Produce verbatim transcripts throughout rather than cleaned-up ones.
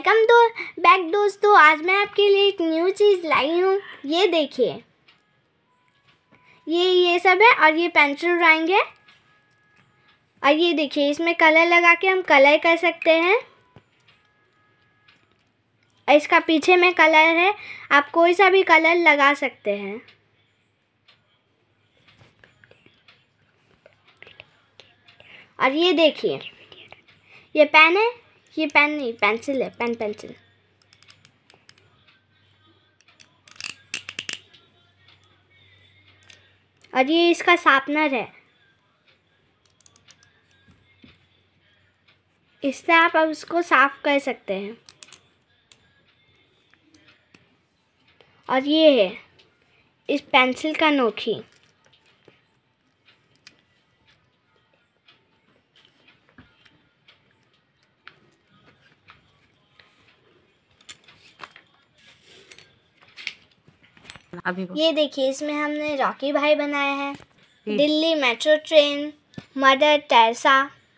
Welcome दो back दोस्तों। आज मैं आपके लिए एक न्यू चीज़ लाई हूँ। ये देखिए, ये ये सब है और ये पेंसिल ड्राइंग है। और ये देखिए, इसमें कलर लगा के हम कलर कर सकते हैं। इसका पीछे में कलर है, आप कोई सा भी कलर लगा सकते हैं। और ये देखिए, ये पेन है, ये पेन नहीं पेंसिल है, पेन पेंसिल। और ये इसका शार्पनर है, इससे आप अब उसको साफ कर सकते हैं। और ये है इस पेंसिल का नोकी। अभी ये देखिए, इसमें हमने रॉकी भाई बनाया है, Delhi metro train, mother Teresa.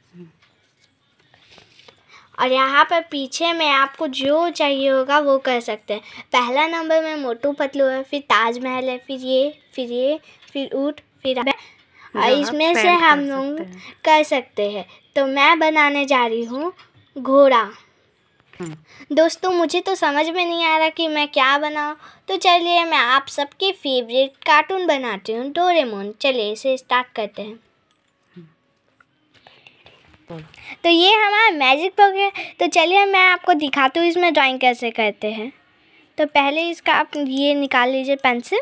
और यहाँ पर पीछे में आपको जो चाहिए होगा वो कर सकते हैं। पहला नंबर में मोटू पतलू है, फिर ताजमहल है, फिर ये फिर ये फिर ऊँट, फिर और इसमें से हम लोग कर सकते हैं। तो मैं बनाने जा रही हूँ घोड़ा। दोस्तों, मुझे तो समझ में नहीं आ रहा कि मैं क्या बनाऊँ, तो चलिए मैं आप सबके फेवरेट कार्टून बनाती हूँ, डोरेमोन। चलिए इसे स्टार्ट करते हैं। तो ये हमारा मैजिक बॉक्स है। तो चलिए मैं आपको दिखाती हूँ इसमें ड्राइंग कैसे करते हैं। तो पहले इसका आप ये निकाल लीजिए पेंसिल।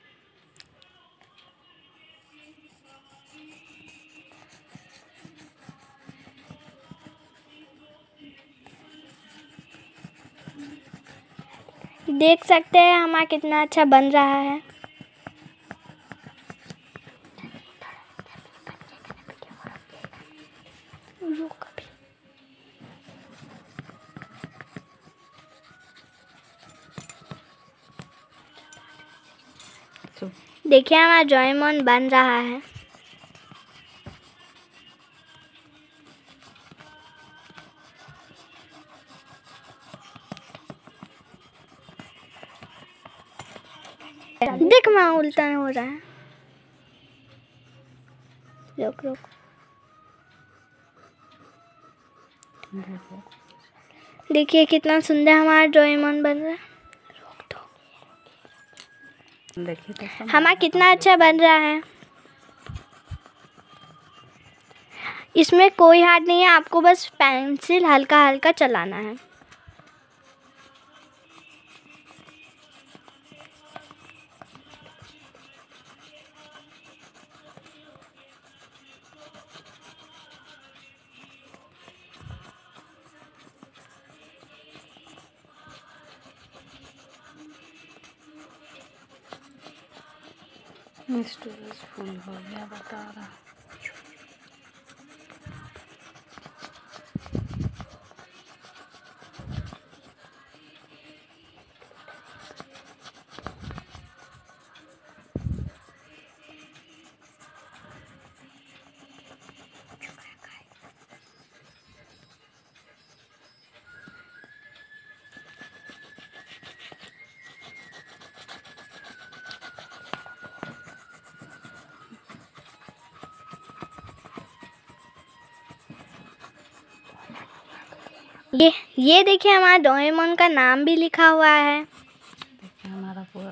देख सकते हैं हमारा कितना अच्छा बन रहा है। देखिए हमारा डोरेमोन बन रहा है। देख माँ, उल्टा हो रहा है। रुक रुक देखिए कितना सुंदर हमारा डोरेमोन बन रहा है। देखिए हमारा कितना अच्छा बन रहा है। इसमें कोई हाथ नहीं है, आपको बस पेंसिल हल्का हल्का चलाना है। स्टोरेज फुल हो गया, बता रहा। ये ये देखिए, हमारा डोरेमोन का नाम भी लिखा हुआ है। देखिए हमारा पूरा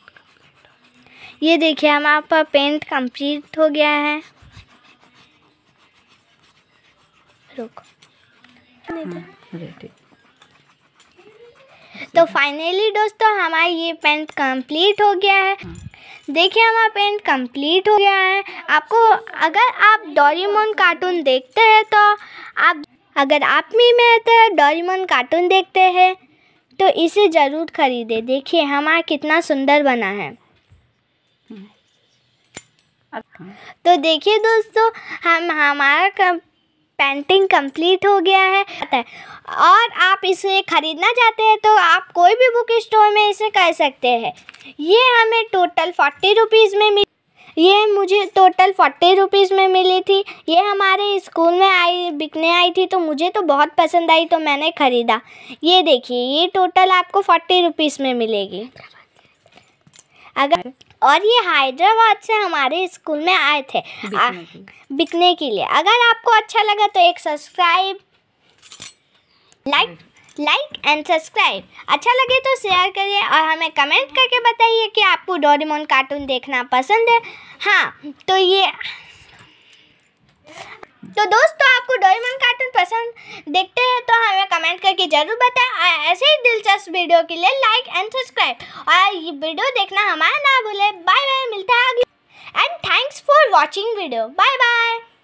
ये देखिए हमारा पर पेंट कंप्लीट हो गया है। रुक रेडी। तो फाइनली दोस्तों हमारा ये पेंट कंप्लीट हो गया है। देखिए हमारा पेंट कंप्लीट हो गया है। आपको अगर आप डोरेमोन कार्टून देखते हैं तो आप अगर आप भी मेरे तरह डोरेमोन कार्टून देखते हैं तो इसे ज़रूर खरीदें। देखिए हमारा कितना सुंदर बना है। तो देखिए दोस्तों, हम हमारा पेंटिंग कंप्लीट हो गया है। और आप इसे ख़रीदना चाहते हैं तो आप कोई भी बुक स्टोर में इसे कर सकते हैं। ये हमें टोटल फोर्टी रुपीज़ में मिल ये मुझे टोटल फोर्टी रुपीज़ में मिली थी। ये हमारे स्कूल में आई बिकने आई थी तो मुझे तो बहुत पसंद आई तो मैंने ख़रीदा। ये देखिए ये टोटल आपको फोर्टी रुपीज़ में मिलेगी। अगर और ये हैदराबाद से हमारे स्कूल में आए थे आ, बिकने के लिए। अगर आपको अच्छा लगा तो एक subscribe like like and subscribe, अच्छा लगे तो शेयर करिए और हमें कमेंट करके बताइए कि आपको डोरेमोन कार्टून देखना पसंद है। हाँ तो ये तो दोस्तों आपको डोरेमोन कार्टून पसंद देखते हैं तो हमें कमेंट करके ज़रूर बताएं। ऐसे ही दिलचस्प वीडियो के लिए लाइक एंड सब्सक्राइब और ये वीडियो देखना हमारा ना भूले। बाय बाय, मिलता है अगले and thanks for watching video. Bye bye.